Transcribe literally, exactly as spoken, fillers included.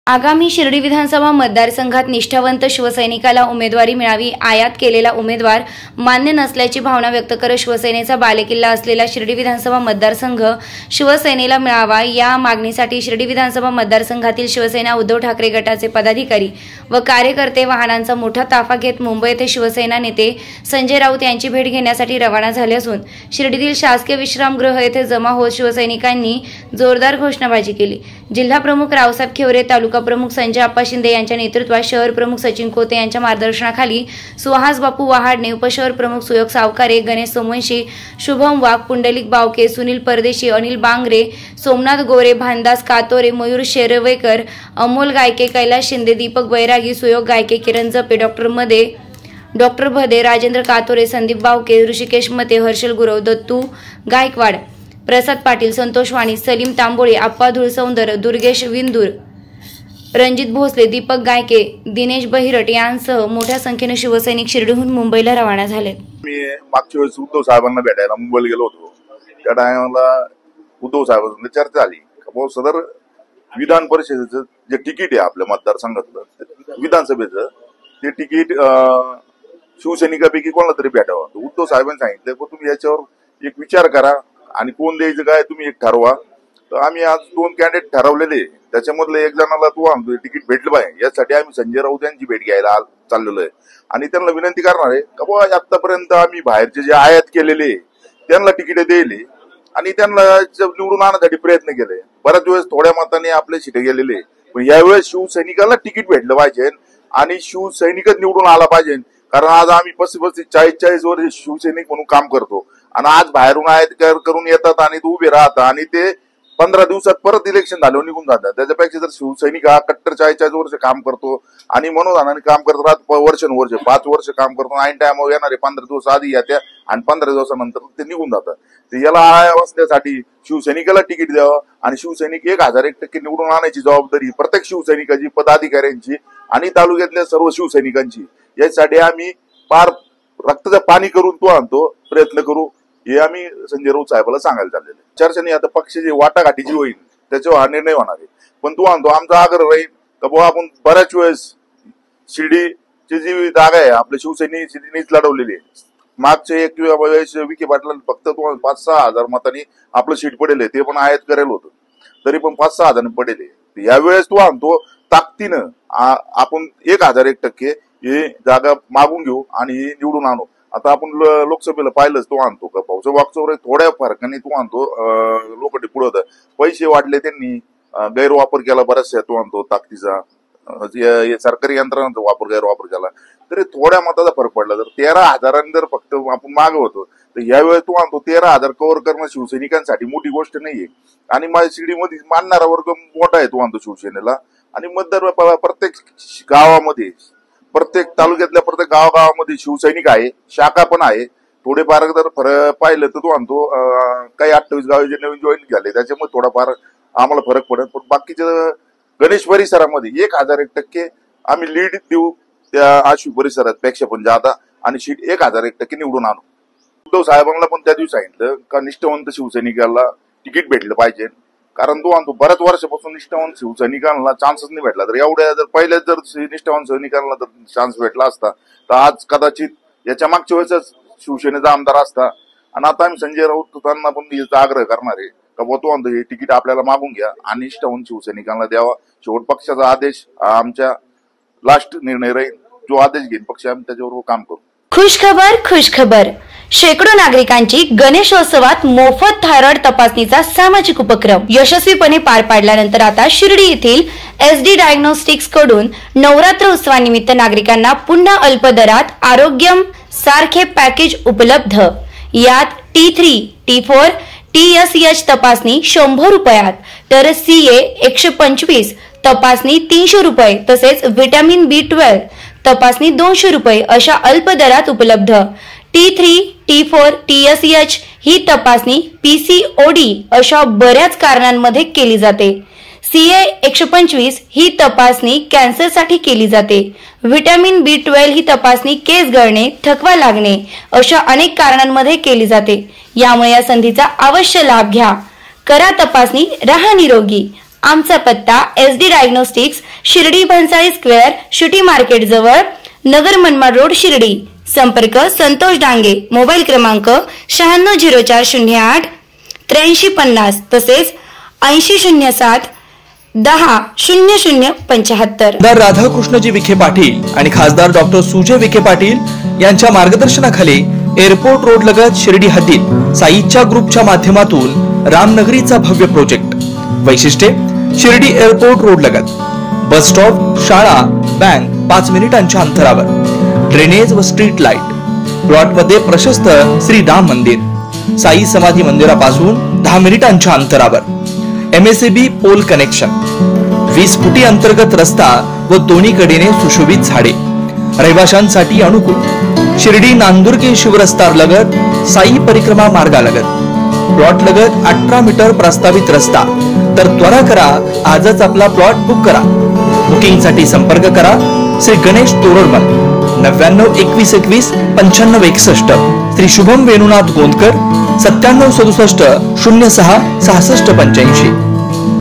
आगामी शिर्डी विधानसभा मतदारसंघात निष्ठावंत शिवसैनिकाला उमेदवारी मिळावी, आयात केलेला उमेदवार मान्य नसल्याची भावना व्यक्त करत शिवसेनेचा बालेकिल्ला असलेला शिर्डी विधानसभा मतदारसंघ शिवसेनेला मिळावा या मागणीसाठी शिर्डी विधानसभा मतदारसंघातील शिवसेना उद्धव ठाकरे गटाचे पदाधिकारी व कार्यकर्ते वाहनांचा मोठा ताफा घेत मुंबई येथे शिवसेना नेते संजय राऊत यांची भेट घेण्यासाठी रवाना झाले असून शिर्डीतील शासकीय विश्रामगृह येथे जमा होत शिवसैनिकांनी जोरदार घोषणाबाजी केली। जिल्हा प्रमुख रावसाहेब खिवरे, तालुका प्रमुख संजय आप्पा शिंदे यांच्या नेतृत्वात शहर प्रमुख सचिन कोते यांच्या मार्गदर्शनाखाली सुहास बापू वहाडणे, उपशहर प्रमुख सुयोग सावकारे, गणेश सोमवंशी, शुभम वाघ, पुंडलिक बावके, सुनील परदेशी, अनिल बांगरे, सोमनाथ गोरे, भानदास कातोरे, मयूर शेरवेकर, अमोल गायके, कैलास शिंदे, दीपक बैरागी, सुयोग गायके, किरण जपे, डॉक्टर मदे, डॉक्टर भदे, राजेंद्र कातोरे, संदीप बावके, ऋषिकेश मते, हर्षल गुरव, दत्तू गायकवाड, प्रसाद पाटील, संतोष वाणी, सलीम तांबोळे, आप्पा धुळसौंदर, दुर्गेश विंदूर, रणजित भोसले, दीपक गायके, दिनेश बहिरट यांसह मोठ्या संख्येने शिवसैनिक शिर्डीहून मुंबईला रवाना झाले। मी मागच्या वेळेस उद्धव साहेबांना भेटायला मुंबईला गेलो होतो। त्या टायमाला उद्धव साहेबांची चर्चा झाली की सदर विधान परिषदेचं जे तिकीट आहे आपल्या मतदारसंघातलं विधानसभेचं ते तिकीट शिवसैनिकापैकी कोणाला तरी भेटावं। उद्धव साहेबांनी सांगितलं की तुम्ही याच्यावर एक विचार करा आणि कोण द्यायचं काय तुम्ही एक ठरवा। तर आम्ही आज दोन कॅन्डिडेट ठरवलेले, त्याच्यामधलं एक जणाला तू आमचं तिकीट भेटलं पाहिजे यासाठी आम्ही संजय राऊत यांची भेट घ्यायला चाललेलो आहे आणि त्यांना विनंती करणार आहे का बाबा आतापर्यंत आम्ही बाहेरचे जे आयात केलेले त्यांना तिकीट दिली आणि त्यांना निवडून आणण्यासाठी प्रयत्न केले। बऱ्याच वेळेस थोड्या मताने आपले शिटे गेलेले, पण यावेळेस शिवसैनिकाला तिकीट भेटलं पाहिजे आणि शिवसैनिकच निवडून आला पाहिजे। कारण आज आम्ही पस्तीस पस्तीस चाळीस चाळीस वर्ष शिवसैनिक म्हणून काम करतो आणि आज बाहेरून आयात करून येतात आणि उभे राहतात आणि ते पंधरा दिवसात परत इलेक्शन झाल्यावर निघून जातात। त्याच्यापेक्षा जर शिवसैनिक हा कट्टर चाळीस चाळीस वर्ष काम करतो आणि मनोधानाने काम करत राहत वर्षानुवर्ष पाच वर्ष काम करतो, ऐन टायमावर येणारे पंधरा दिवस आधी येत्या आणि पंधरा दिवसानंतर ते निघून जातात। तर याला आळा बसण्यासाठी शिवसैनिकाला तिकीट द्यावं आणि शिवसैनिक एक हजार एक टक्के निवडून आणायची जबाबदारी प्रत्येक शिवसैनिकाची, पदाधिकाऱ्यांची आणि तालुक्यातल्या सर्व शिवसैनिकांची। यासाठी आम्ही फार रक्ताचं पाणी करून तो आणतो प्रयत्न करू हे आम्ही संजय राऊत साहेबाला सांगायला चाललेले। चर्चेने आता पक्षाची वाटाघाटी जी होईल त्याच्यावर हा निर्णय होणार आहे, पण तू आणतो आमचा आग्रह राहील का बाबा आपण बऱ्याच वेळेस शिर्डीची जी जागा आहे आपल्या शिवसैनिक शिर्डीनेच लढवलेली आहे। मागचे एक वेळेस विखे पाटला फक्त पाच सहा हजार मतांनी आपलं सीट पडेल, ते पण आयात करेल होतं तरी पण पाच सहा हजार पडेल। यावेळेस तू आणतो ताकदीनं आपण एक हजार एक टक्के हे जागा मागून घेऊ आणि निवडून आणू। आता आपण लोकसभेला पाहिलंच तो आणतो का भाऊचं वागचौर थोड्या फरकाने तो आणतो लोक पुढे पैसे वाटले त्यांनी गैरवापर केला बऱ्याचशा तो आणतो ताकदीचा सरकारी यंत्रणांचा वापर गैरवापर केला तरी थोड्या मताचा फरक पडला। जर तेरा हजारांनी जर फक्त आपण मागे होतो तर यावेळेस तो आणतो तेरा हजार कव्हर करणं शिवसैनिकांसाठी मोठी गोष्ट नाहीये आणि माझ्या शिर्डीमध्ये मानणारा वर्ग मोठा आहे तो आणतो शिवसेनेला आणि मतदार प्रत्येक गावामध्ये प्रत्येक तालुक्यातल्या प्रत्येक गावागावामध्ये शिवसैनिक आहे, शाखा पण आहे। थोडेफार जर फरक पाहिलं तर तो आणतो काही अठ्ठावीस गाव जे नवीन जॉईन झाले त्याच्यामुळे थोडाफार आम्हाला फरक पडेल, पण बाकीच्या गणेश परिसरामध्ये एक हजार एक टक्के आम्ही लीड देऊ त्या आशु परिसरात पेक्षा पण जादा आणि सीट एक हजार एक टक्के निवडून आणू। उद्धव साहेबांना पण त्या दिवशी सांगितलं का निष्ठावंत शिवसैनिकाला तिकीट भेटलं पाहिजे, कारण तो आणतो बऱ्याच वर्षापासून निष्ठावंत शिवसैनिकांना चान्सच नाही भेटला। तर एवढ्या जर पहिल्याच जर निष्ठावंत सैनिकांना जर चान्स भेटला असता तर आज कदाचित याच्या मागच्या वेळेस शिवसेनेचा आमदार असता। आणि आता आम्ही संजय राऊत त्यांना पण याचा आग्रह करणार आहे का बा तो आणतो हे तिकीट आपल्याला मागून घ्या आणि निष्ठावंत शिवसैनिकांना द्यावा। शेवट पक्षाचा आदेश आमच्या लास्ट निर्णय राहील, जो आदेश घेईल पक्ष आम्ही त्याच्यावर काम करू। खुशखबर खुशखबर शेकडो नागरिकांची गणेशोत्सवात मोफत थायरॉइड तपासणीचा सामाजिक उपक्रम यशस्वीपणे पार पाडल्यानंतर आता शिर्डी येथील एसडी डायग्नोस्टिक्स कडून नवरात्र उत्सवानिमित्त नागरिकांना पुन्हा अल्प दरात आरोग्यम सारखे पॅकेज उपलब्ध। यात T three T four T S H तपासणी शंभर रुपयात तर सी ए एकशे पंचवीस तपासणी तीनशे रुपये तसेच व्हिटॅमिन बी ट्वेल्व तपासणी दोनशे रुपये अशा अल्प दरात उपलब्ध। T three T four T S H ही तपासणी पी सी ओ डी अशा बऱ्याच कारणांमध्ये केली जाते। सी ए एकशे पंचवीस ही तपासणी कॅन्सरसाठी केली जाते। व्हिटॅमिन बी ट्वेल्व ही तपासणी केस गळणे, थकवा लागणे अशा अनेक कारणांमध्ये केली जाते। यामुळे या संधीचा अवश्य लाभ घ्या। करा तपासणी, रहा निरोगी। आमचा पत्ता S D diagnostics, Shirdi Bhansali square, शिटी मार्केट जवळ, नगर मनमाड रोड, शिर्डी. संपर्क संतोष डांगे. मोबाईल क्रमांक शहाण्णव झिरो चार शून्य आठ त्र्याऐंशी पन्नास तसेच ऐंशी शून्य सात दहा शून्य शून्य पंच्याहत्तर. खासदार राधाकृष्णजी विखे पाटील आणि खासदार डॉक्टर सुजय विखे पाटील यांच्या मार्गदर्शनाखाली एअरपोर्ट रोड लगत शिर्डी हद्दीत साईच्या ग्रुपच्या माध्यमातून रामनगरीचा भव्य प्रोजेक्ट. वैशिष्ट्ये: शिर्डी एअरपोर्ट रोड लगत बस स्टॉप, शाळा, बँक पाच मिनिटांच्या अंतरावर, ड्रेनेज व स्ट्रीट लाईट. प्लॉट मध्ये प्रशस्त श्री राम मंदिर, साई समाधी मंदिरापासून दहा मिनिटांच्या अंतरावर, एमएसएबी पोल कनेक्शन, वीस फुटी अंतर्गत रस्ता व दोन्ही कडेने सुशोभित झाडे, रहिवाशांसाठी अनुकूल. शिर्डी नांदुर्गे शिवरस्तार लगत साई परिक्रमा मार्गालगत. प्लॉट लगत अठरा मीटर प्रस्तावित रस्ता. तर त्वरा करा, आजच आपला प्लॉट बुक करा. बुकिंग साठी संपर्क करा श्री गणेश तोरडमल, नव्याण्णव एकवीस एकवीस पंच्याण्णव एकसष्ट. श्री शुभम वेणुनाथ गोंदकर, सत्त्याण्णव सदुसष्ट शून्य सहा सहासष्ट पंच्याऐंशी.